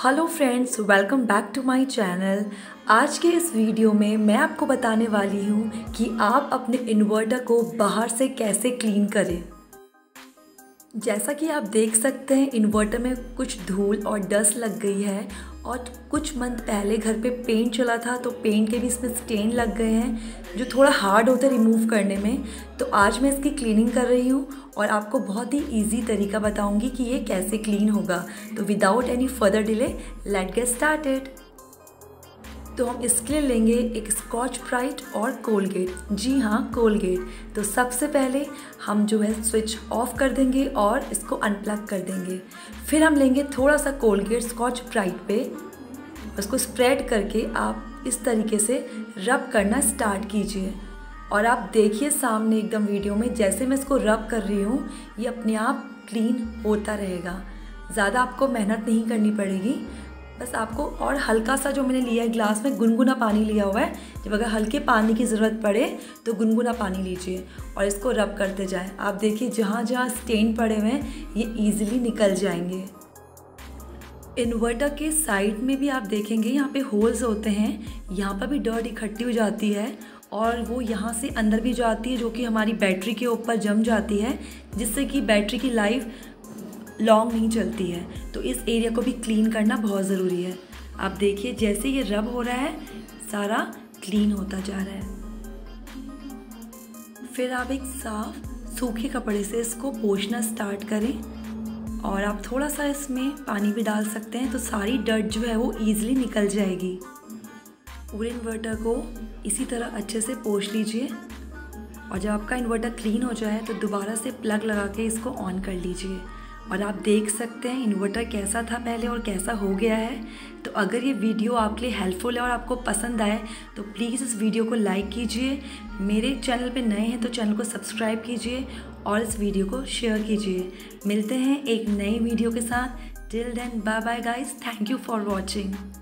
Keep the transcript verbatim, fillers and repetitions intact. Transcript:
Hello friends, welcome back to my channel. आज के इस वीडियो में मैं आपको बताने वाली हूँ कि आप अपने इन्वर्टर को बाहर से कैसे क्लीन करें। जैसा कि आप देख सकते हैं, इन्वर्टर में कुछ धूल और डस्ट लग गई है और कुछ मंथ पहले घर पे पेंट चला था तो पेंट के भी इसमें स्टेन लग गए हैं जो थोड़ा हार्ड होता है रिमूव करने में। तो आज मैं इसकी क्लीनिंग कर रही हूँ और आपको बहुत ही इजी तरीका बताऊंगी कि ये कैसे क्लीन होगा। तो without any further delay let get started. तो हम इसके लिए लेंगे एक स्कॉच ब्राइट और कोलगेट। जी हाँ, कोलगेट। तो सबसे पहले हम जो है स्विच ऑफ कर देंगे और इसको अनप्लग कर देंगे। फिर हम लेंगे थोड़ा सा कोलगेट स्कॉच ब्राइट पे, उसको स्प्रेड करके आप इस तरीके से रब करना स्टार्ट कीजिए। और आप देखिए सामने एकदम वीडियो में, जैसे मैं इसको रब कर रही हूँ ये अपने आप क्लीन होता रहेगा। ज़्यादा आपको मेहनत नहीं करनी पड़ेगी, बस आपको और हल्का सा जो मैंने लिया है ग्लास में गुनगुना पानी लिया हुआ है। जब अगर हल्के पानी की ज़रूरत पड़े तो गुनगुना पानी लीजिए और इसको रब करते जाएं। आप देखिए जहाँ जहाँ स्टेन पड़े हुए हैं ये इजीली निकल जाएंगे। इन्वर्टर के साइड में भी आप देखेंगे यहाँ पे होल्स होते हैं, यहाँ पर भी डर्ट इकट्ठी हो जाती है और वो यहाँ से अंदर भी जाती है जो कि हमारी बैटरी के ऊपर जम जाती है, जिससे कि बैटरी की लाइफ लॉन्ग नहीं चलती है। तो इस एरिया को भी क्लीन करना बहुत ज़रूरी है। आप देखिए जैसे ये रब हो रहा है सारा क्लीन होता जा रहा है। फिर आप एक साफ सूखे कपड़े से इसको पोंछना स्टार्ट करें और आप थोड़ा सा इसमें पानी भी डाल सकते हैं तो सारी डर्ट जो है वो ईजिली निकल जाएगी। पूरे इन्वर्टर को इसी तरह अच्छे से पोंछ लीजिए और जब आपका इन्वर्टर क्लीन हो जाए तो दोबारा से प्लग लगा के इसको ऑन कर लीजिए। और आप देख सकते हैं इन्वर्टर कैसा था पहले और कैसा हो गया है। तो अगर ये वीडियो आपके लिए हेल्पफुल है और आपको पसंद आए तो प्लीज़ इस वीडियो को लाइक कीजिए। मेरे चैनल पे नए हैं तो चैनल को सब्सक्राइब कीजिए और इस वीडियो को शेयर कीजिए। मिलते हैं एक नई वीडियो के साथ। Till then bye bye guys, thank you for watching.